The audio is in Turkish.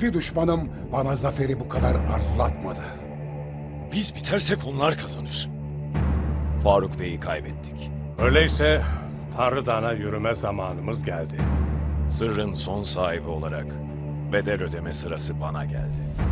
hiçbir düşmanım bana zaferi bu kadar arzulatmadı. Biz bitersek onlar kazanır. Faruk Bey'i kaybettik. Öyleyse Tanrı Dağı'na yürüme zamanımız geldi. Sırrın son sahibi olarak bedel ödeme sırası bana geldi.